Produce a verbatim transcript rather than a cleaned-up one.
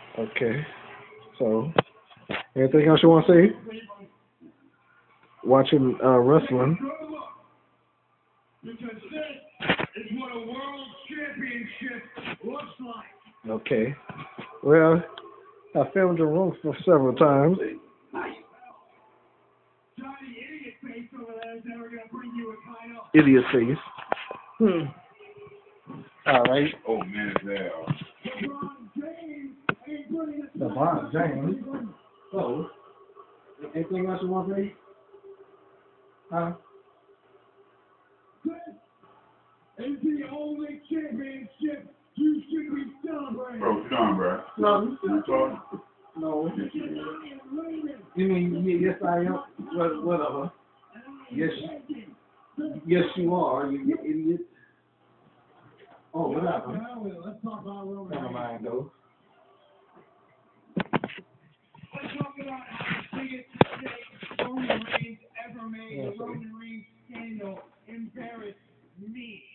Okay. So, anything else you want to say? Watching uh, wrestling. Because this is what a world championship looks like. Okay. Well, I filmed the room for several times. Johnny, idiot face over there is never going to bring you a title. Idiot face. Hmm. All right. Oh, man, it's there. LeBron James. So, anything else you want to say? Huh? This is the only championship you should be celebrating. Bro, sit down, bro. No. You talking? No. You mean ye- yes I am? What- Whatever. Yes. Yes you are. You idiot. Oh, whatever. Let's talk about Roman Never Reigns. mind though. Let's talk about how the biggest mistake Roman Reigns ever made. The Roman Reigns scandal embarrassed me.